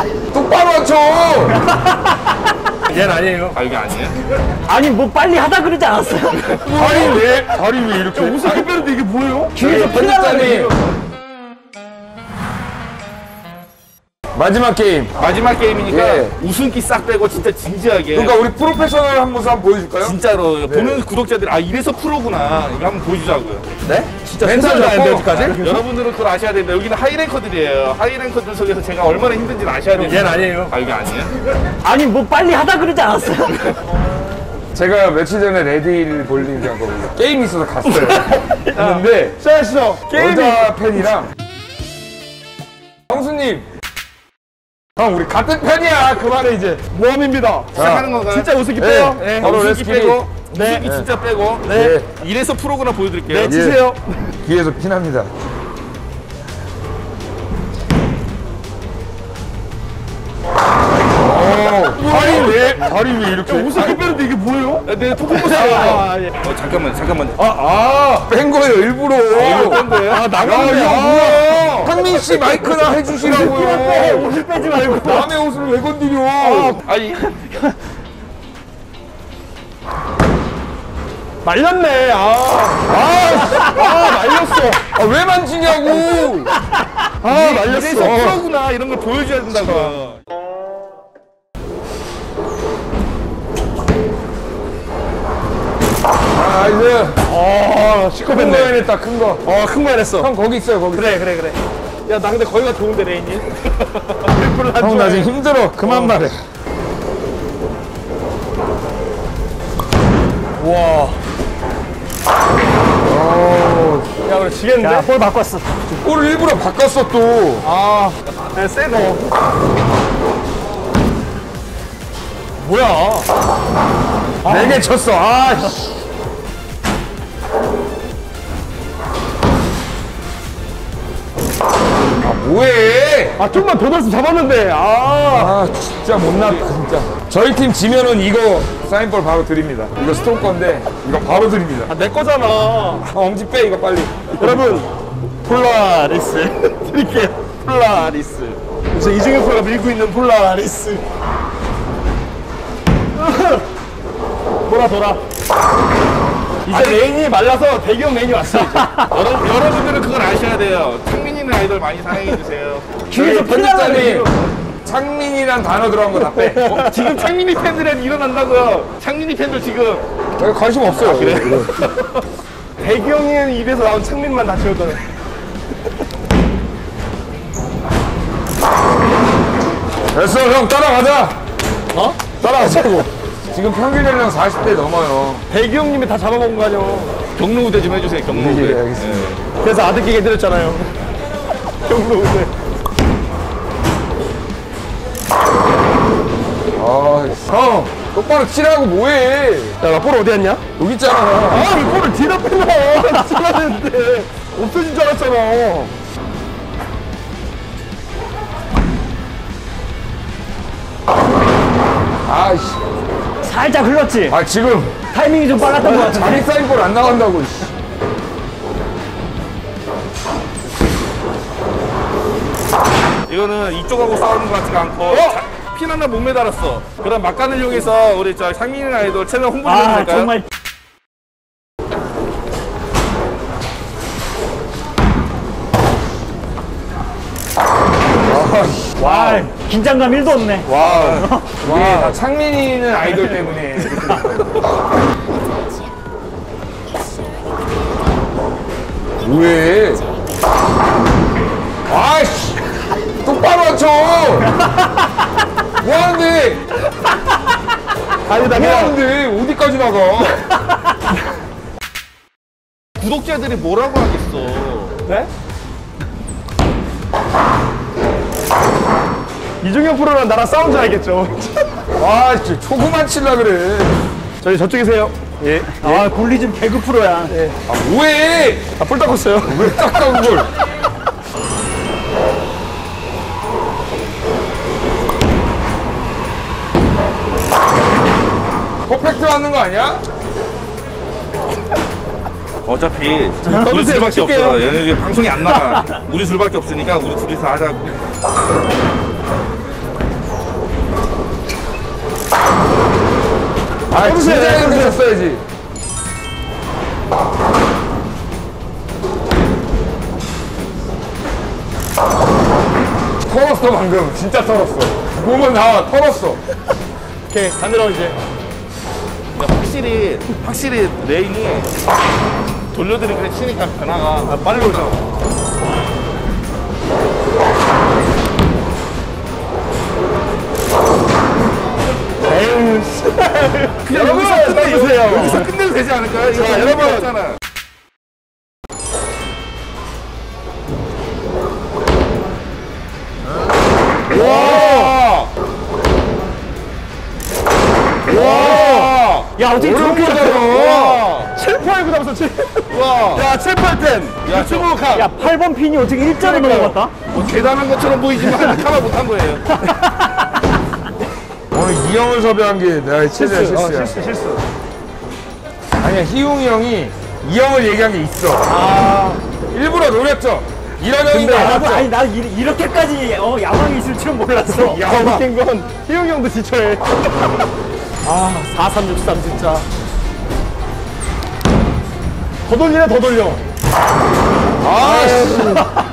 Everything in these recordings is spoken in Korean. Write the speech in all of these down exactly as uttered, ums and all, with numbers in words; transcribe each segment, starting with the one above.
똑바로 맞춰. 얘는 아니에요. 아 이게 아니에요? 아니 뭐 빨리 하다 그러지 않았어요? 다리 왜? 다리 왜 이렇게? 웃음기 빼는데 이게 뭐예요? 뒤에서 편집자님. 마지막 게임. 마지막 게임이니까 예. 웃음기 싹 빼고 진짜 진지하게. 그러니까 우리 프로페셔널 한 모습 한번 보여줄까요? 진짜로 네. 보는 구독자들이 아 이래서 프로구나 이거 한번 보여주자고요. 네? 진짜 멘탈 세상에 안 잡고. 돼요까지? 여러분들은 그걸 아셔야 됩니다. 여기는 하이랭커들이에요. 하이랭커들 속에서 제가 얼마나 힘든지 아셔야 됩니다. 얘는 아니에요. 아 이게 아니에요? 아니 뭐 빨리 하다 그러지 않았어요? 제가 며칠 전에 레디힐 볼링장 거기 게임이 있어서 갔어요. 갔는데 시작하시죠. 여자 팬이랑 형수님. 형 우리 같은 편이야. 그만해 이제. 모험입니다. 시작하는 건가요? 진짜 웃음기 네. 빼요. 네. 바로 바로 웃음기 레스키리. 빼고 네. 웃음기 진짜 빼고 네. 이래서 프로구나 보여드릴게요. 네, 치세요. 뒤에서 피납니다. 오, 다리 왜? 다리 왜 이렇게? 웃음기 빼는데 이게 뭐예요? 네, 토크 보세요. 아, 예. 어, 잠깐만, 잠깐만. 아, 아, 뺀 거예요 일부러. 뺀 거예요? 아, 나가면 뭐야? 상민 씨 마이크나 해주시라고요. 옷을 빼지 말고. 남의 옷을 왜 건드려? 아니, 말렸네. 아, 아, 아, 말렸어. 아, 왜 만지냐고. 아 말렸어. 이래서 프로구나 이런 걸 보여줘야 된다고. 아, 이제 아, 큰 거 시커했네. 해냈다, 큰 거. 어, 큰 거 해냈어. 형 거기 있어요, 거기. 그래, 그래, 그래. 야, 나 근데 거기가 좋은데, 레인이. 형 나 지금 힘들어. 그만 말해. 와. 어, 야, 그래, 지겠는데? 야, 볼 바꿨어. 골을 일부러 바꿨어 또. 아, 야, 세네. 뭐야? 네 개 쳤어. 아, 씨. 아, 뭐해? 아, 좀만 더 넣었으면 잡았는데. 아. 아, 진짜 못났다, 진짜. 저희 팀 지면은 이거 사인볼 바로 드립니다. 이거 스톱 건데, 이거 바로 드립니다. 아, 내 거잖아. 아, 엄지 빼, 이거 빨리. 여러분, 폴라리스 드릴게요. 폴라리스. 요새 이중현 프로가 밀고 있는 폴라리스. 돌아, 돌아. 이제 레인이 말라서 대기업 레인이 왔어, 이제. 여러분, 여러분들은 그걸 아셔야 돼요. 창민이는 아이돌 많이 사랑해주세요. 뒤에서 편집자님, 창민이란 단어 들어간 거 다 빼. 어, 지금 창민이 팬들은 일어난다고요. 창민이 팬들 지금. 저희 관심 없어요. 그래? 대기업님 입에서 나온 창민만 다 지웠잖아. 됐어, 형 따라가자. 어? 따라가자고. 지금 평균 연령 사십 대 넘어요. 대기업님이 다 잡아먹은 거 아니야. 경로 우대 좀 해주세요. 경로 네, 우대. 알겠습니다. 그래서 아득하게 해드렸잖아요. 경로 오늘. 아, 형, 똑바로 치라고 뭐해? 야, 나 볼 어디 갔냐? 여기 있잖아. 아, 왜 볼을 뒤에다 빼놔? 치라는데 없어진 줄 알았잖아. 아이씨. 살짝 흘렀지? 아, 지금 타이밍이 좀 빨랐던 것 같은데. 자리 사인볼 안 나간다고. 씨. 이거는 이쪽하고 싸우는 것 같지가 않고 자, 핀 하나 못 매달았어. 그럼 막간을 이용해서 우리 저 창민이 아이돌 채널 홍보 좀 아, 해줄까요? 정말. 와, 긴장감 일도 없네. 와, 이게 다 창민이는 아이돌 때문에. 뭐해? 아이씨, 똑바로 맞춰. 뭐 하는데? 아니다, 뭐 그냥. 하는데? 어디까지 나가? 구독자들이 뭐라고 하겠어. 네? 이중현 프로랑 나랑 싸운 줄 알겠죠? 아, 진짜 초구만 칠라 그래. 저희 저쪽이세요. 예. 아, 볼리즘 개그 프로야. 아, 뭐해? 아, 볼 닦았어요. 왜 닦아 그걸? 퍼펙트 하는 거 아니야? 어차피 우리 떠드세요, 둘밖에 칠게요. 없어. 얘네 방송이 안 나가. 우리 둘밖에 없으니까 우리 둘이서 하자고. 아, 진짜 이렇게 쳤어야지. 털었어, 방금. 진짜 털었어. 몸은 나와, 털었어. 오케이, 반대로 이제. 그러니까 확실히 확실히 레인이 돌려드리는 게 치니까 변화가 아, 빨리 오죠. 에휴, 그냥 여러분, 여기서 끝내 써주세요. 여기서 끝내도 되지 않을까요? 이거 자, 여러분. 없잖아. 와! 와! 야, 어떻게 저렇게 와! 칠 파이브 남았어, 칠. 와! 야, 칠 팔 텐. 야, 유튜브 카. 야, 팔 번 핀이 어떻게 일자로 넘어갔다? 뭐 대단한 것처럼 보이지만 카바 못한 거예요. 오늘 이 형을 섭외한 게 내가 최대한 어, 실수야. 실수, 실수. 아니야, 희웅이 형이 이 형을 얘기한 게 있어. 아, 일부러 노렸죠. 이런 형인 거 나도, 알았죠. 아니, 나 이- 이렇게까지 어, 야망이 있을 줄은 몰랐어. 야, 웃긴 건 희용 형도 지쳐해. 아, 사 삼 육 삼 진짜. 더 돌리네, 더 돌려. 아씨.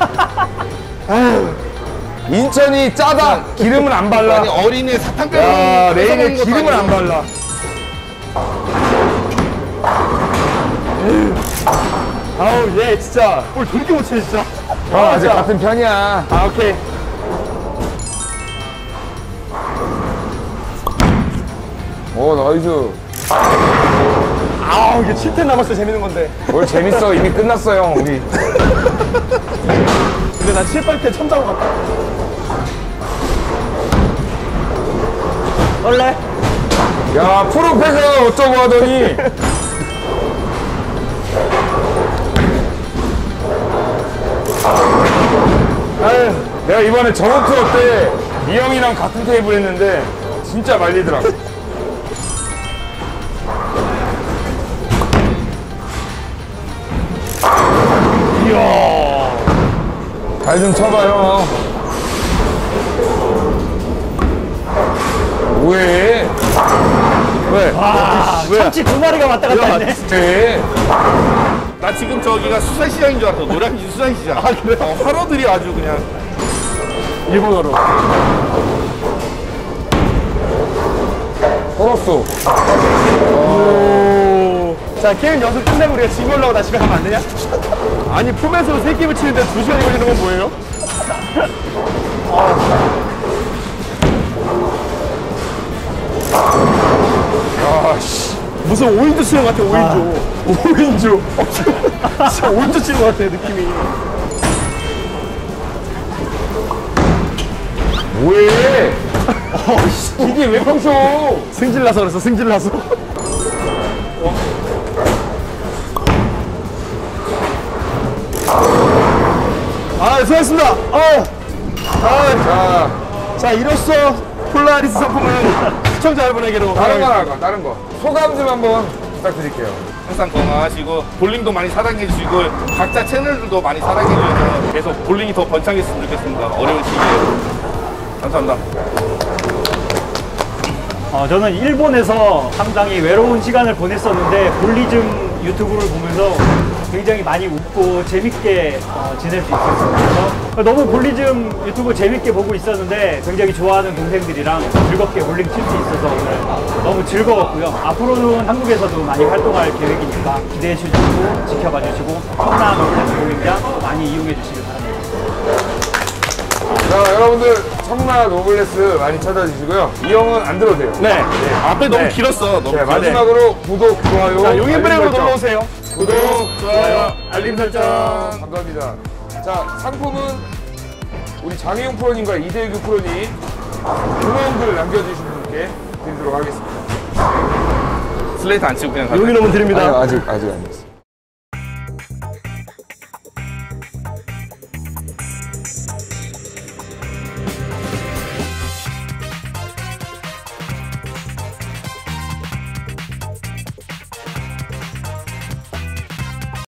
인천이 짜다. 기름은 안 발라. 아니 어린이 사탕 야, 빼먹는 레인에 기름을 안 발라. 아우, 얘 진짜. 뭘 그렇게 못 쳐, 진짜. 형 아직 같은 편이야. 아, 오케이. 오, 나이스. 아우, 이게 칠 텐 남았어, 재밌는 건데. 뭘 재밌어. 이미 끝났어, 형, 우리. 근데 난 칠 팔 텐 처음 잡은 것 같다. 원래 야, 프로페셔널 어쩌고 하더니. 아유, 내가 이번에 저번 투어 때 이 형이랑 같은 테이블 했는데 진짜 말리더라고. 이야, 잘 좀 쳐봐요. 왜? 왜? 아, 참치 두 마리가 왔다 갔다 했네. 왜? 나 지금 저기가 수산시장인 줄 알았어. 노량진 수산시장. 아 그래? 어, 화로들이 아주 그냥 일본어로. 털었어. 오. 자, 게임 연습 끝내고 우리가 집에 올라고 나 집에 가면 안 되냐? 아니, 포맷으로 세 게임을 치는데 두 시간이 걸리는 건 뭐예요? 아씨. 무슨 오 인조 치는 것 같아, 오 인조. 오 인조. 진짜 오 인조 치는 것 같아, 느낌이. 왜? 이게 왜 펑쳐? 승질 나서 그랬어, 승질 나서. 아, 수고하셨습니다. 어. 아, 자, 자, 이로써 폴라리스 상품은 시청자 여러분에게로 다른 거 할까? 다른 거. 소감 좀 한번 부탁드릴게요. 항상 건강하시고 볼링도 많이 사랑해 주시고 각자 채널들도 많이 사랑해 주셔서 계속 볼링이 더 번창했으면 좋겠습니다. 어려운 시기에 감사합니다. 어, 저는 일본에서 상당히 외로운 시간을 보냈었는데 볼리즘 유튜브를 보면서 굉장히 많이 웃고 재밌게 어, 지낼 수 있었어요. 그래서 너무 볼리즘 유튜브 재밌게 보고 있었는데 굉장히 좋아하는 동생들이랑 즐겁게 볼링 칠 수 있어서 오늘 너무 즐거웠고요. 앞으로는 한국에서도 많이 활동할 계획이니까 기대해 주시고 지켜봐 주시고 청라 노블레스 볼링장 많이 이용해 주시길 바랍니다. 자, 여러분들 청라 노블레스 많이 찾아주시고요. 이 형은 안 들어도 돼요. 네. 앞에 너무 네. 길었어. 너무 네, 길었어. 마지막으로 구독, 좋아요, 자, 용인 알림 브레이브로 설정. 놀러 오세요. 구독, 좋아요, 알림 설정. 감사합니다. 자, 상품은 우리 장혜용 프로님과 이대규 프로님 응원글 남겨주신 분께 드리도록 하겠습니다. 슬레이트 안 치고 그냥 가자. 용인 오면 드립니다. 아직, 아직 안 됐어.